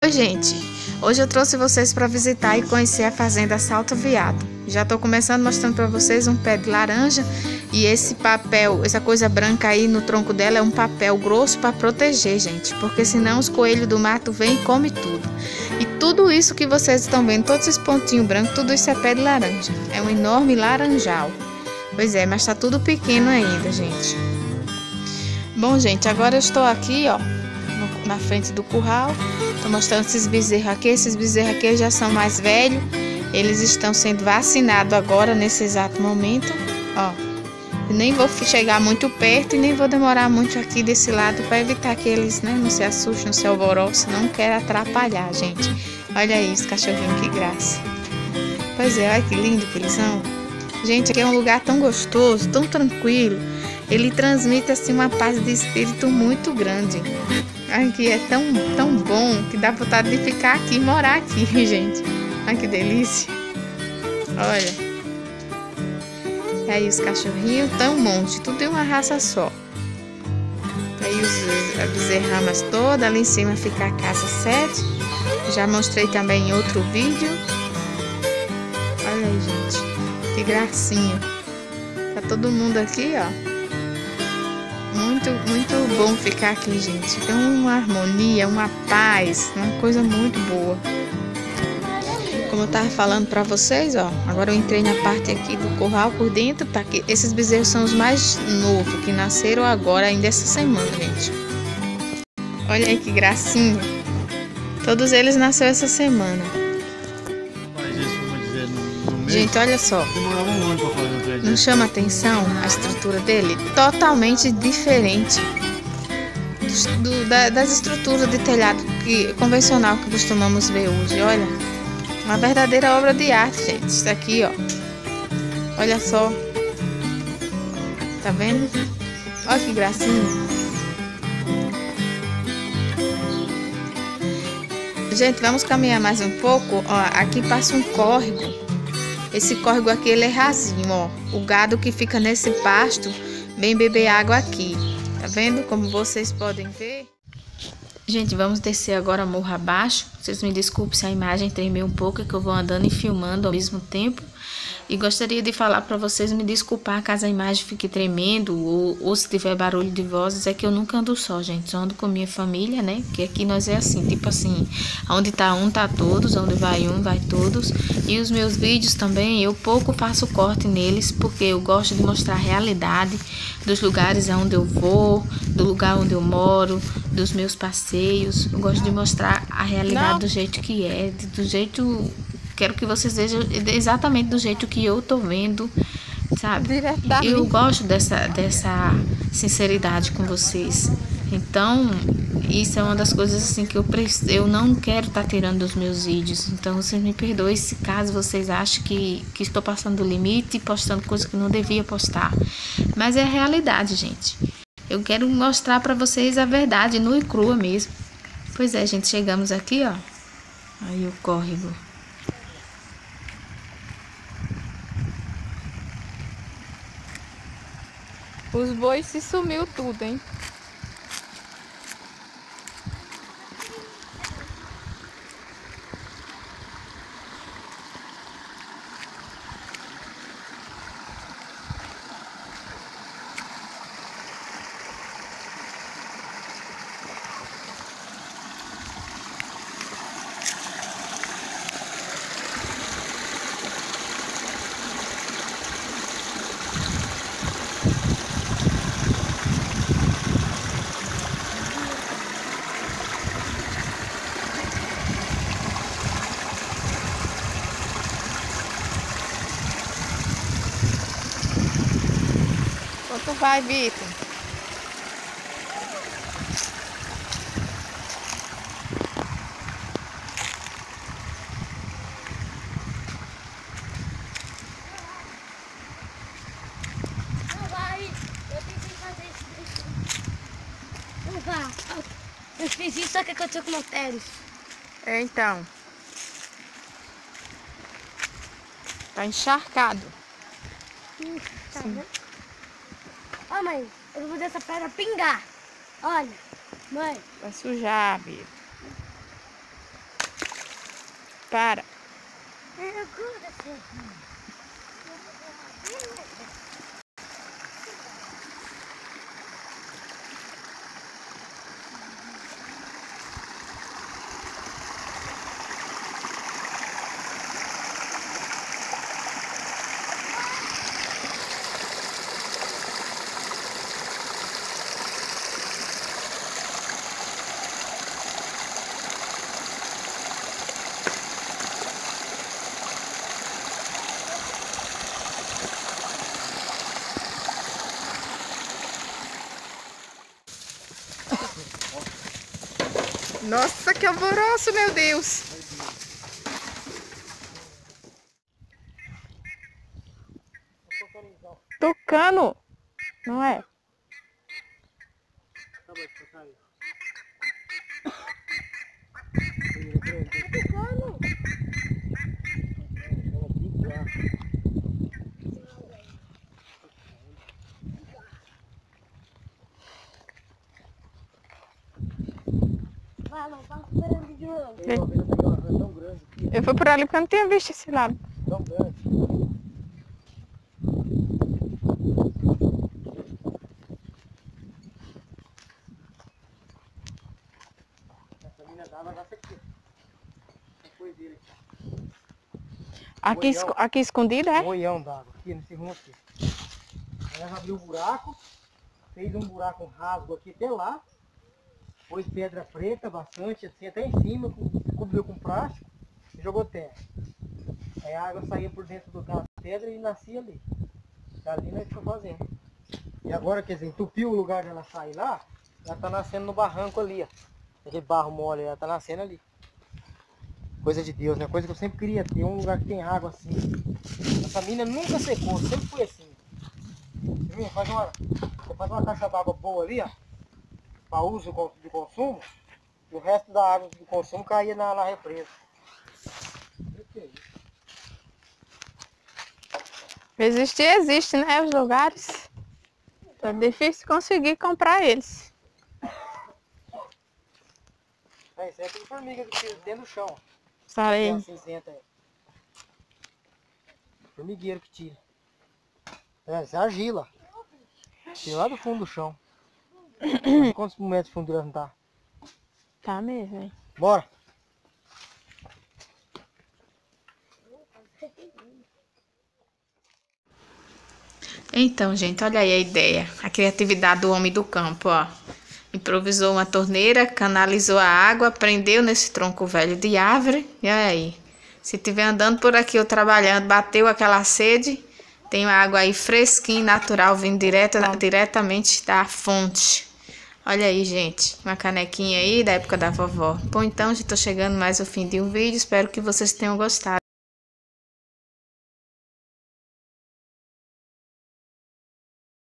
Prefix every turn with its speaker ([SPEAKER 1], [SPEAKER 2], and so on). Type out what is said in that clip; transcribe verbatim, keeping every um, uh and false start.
[SPEAKER 1] Oi, gente, hoje eu trouxe vocês para visitar e conhecer a fazenda Salto Veado. Já estou começando mostrando para vocês um pé de laranja e esse papel, essa coisa branca aí no tronco dela é um papel grosso para proteger, gente, porque senão os coelhos do mato vêm e comem tudo. E tudo isso que vocês estão vendo, todos esses pontinhos brancos, tudo isso é pé de laranja. É um enorme laranjal. Pois é, mas está tudo pequeno ainda, gente. Bom, gente, agora eu estou aqui, ó, no, na frente do curral. Estou mostrando esses bezerros aqui. Esses bezerros aqui já são mais velhos. Eles estão sendo vacinados agora, nesse exato momento. Ó, eu nem vou chegar muito perto e nem vou demorar muito aqui desse lado para evitar que eles, né, não se assustem, não se alvoroçem. Não quero atrapalhar, gente. Olha isso, cachorrinho, que graça. Pois é, olha que lindo que eles são. Gente, aqui é um lugar tão gostoso, tão tranquilo. Ele transmite assim uma paz de espírito muito grande. Aqui é tão, tão bom que dá vontade de ficar aqui, morar aqui, gente. Olha que delícia. Olha. E aí os cachorrinhos estão um monte, tudo em uma raça só. Aí os, as bezerramas todas, ali em cima fica a casa sete. Já mostrei também em outro vídeo. Olha aí, gente. Que gracinha. Tá todo mundo aqui, ó. Muito, muito bom ficar aqui, gente. Tem uma harmonia, uma paz, uma coisa muito boa. Como eu tava falando pra vocês, ó. Agora eu entrei na parte aqui do curral por dentro, tá aqui. Esses bezerros são os mais novos, que nasceram agora, ainda essa semana, gente. Olha aí que gracinha. Todos eles nasceram essa semana. Gente, olha só. Não chama atenção a estrutura dele? Totalmente diferente do, do, da, das estruturas de telhado que, convencional que costumamos ver hoje. Olha, uma verdadeira obra de arte, gente. Isso aqui, ó. Olha só. Tá vendo? Olha que gracinha. Gente, vamos caminhar mais um pouco. Ó, aqui passa um córrego. Esse córrego aqui, ele é rasinho, ó. O gado que fica nesse pasto vem beber água aqui. Tá vendo? Como vocês podem ver. Gente, vamos descer agora morro abaixo. Vocês me desculpem se a imagem tremeu um pouco, é que eu vou andando e filmando ao mesmo tempo. E gostaria de falar para vocês me desculpar caso a imagem fique tremendo ou, ou se tiver barulho de vozes, é que eu nunca ando só, gente. Só ando com minha família, né? Que aqui nós é assim, tipo assim, onde tá um, tá todos, onde vai um, vai todos. E os meus vídeos também, eu pouco faço corte neles, porque eu gosto de mostrar a realidade dos lugares aonde eu vou, do lugar onde eu moro, dos meus passeios. Eu gosto de mostrar a realidade Não. do jeito que é, do jeito... Quero que vocês vejam exatamente do jeito que eu tô vendo, sabe? Eu gosto dessa, dessa sinceridade com vocês. Então, isso é uma das coisas assim que eu, eu não quero estar tá tirando dos meus vídeos. Então, vocês me perdoem se caso vocês achem que, que estou passando do limite e postando coisas que não devia postar. Mas é a realidade, gente. Eu quero mostrar para vocês a verdade, nua e crua mesmo. Pois é, gente, chegamos aqui, ó. Aí o córrego. Os bois se sumiu tudo, hein? Quanto vai, Vitor?
[SPEAKER 2] Não vai. Eu tentei fazer isso. Não vai. Eu fiz isso, só que aconteceu com o meu tênis.
[SPEAKER 1] É, então. Tá encharcado.
[SPEAKER 2] Hum, tá vendo? Ó, mãe, eu vou fazer essa pedra pingar. Olha, mãe.
[SPEAKER 1] Vai sujar, Bia. para. Nossa, que alvoroço, meu Deus! Tocando, não é? Eu fui por ali porque eu não tinha visto esse lado.
[SPEAKER 3] Tão grande. Essa mina d'água vai ser aqui. Depois dele aqui.
[SPEAKER 1] Aqui, esco aqui escondida, é?
[SPEAKER 3] Moião d'água, aqui nesse rumo aqui. Aí ela abriu o buraco, fez um buraco, um rasgo aqui até lá. Pôs pedra preta bastante, assim, até em cima, cobriu com plástico e jogou terra. Aí a água saía por dentro do da pedra e nascia ali. Ali nós estamos fazendo. E agora, quer dizer, entupiu o lugar dela sair lá, ela está nascendo no barranco ali, ó. Aquele barro mole, ela está nascendo ali. Coisa de Deus, né? Coisa que eu sempre queria ter, um lugar que tem água assim. Essa mina nunca secou, sempre foi assim. Você faz uma, você faz uma caixa d'água boa ali, ó. Para uso de consumo, e o resto da água de consumo caía na, na represa.
[SPEAKER 1] Existir, existe, né? Os lugares. É difícil conseguir comprar eles.
[SPEAKER 3] É, isso é aquele formiga que tira dentro do chão.
[SPEAKER 1] Sarei.
[SPEAKER 3] Tem cinzenta aí. Formigueiro que tira. É, isso é argila. Tira lá do fundo do chão. Quantos metros de fundura não tá?
[SPEAKER 1] Tá mesmo, hein?
[SPEAKER 3] Bora!
[SPEAKER 1] Então, gente, olha aí a ideia. A criatividade do homem do campo, ó. Improvisou uma torneira, canalizou a água, prendeu nesse tronco velho de árvore. E olha aí. Se tiver andando por aqui ou trabalhando, bateu aquela sede, tem água aí fresquinha, natural, vindo direta, diretamente da fonte. Olha aí, gente, uma canequinha aí da época da vovó. Bom, então, já tô chegando mais ao fim de um vídeo. Espero que vocês tenham gostado.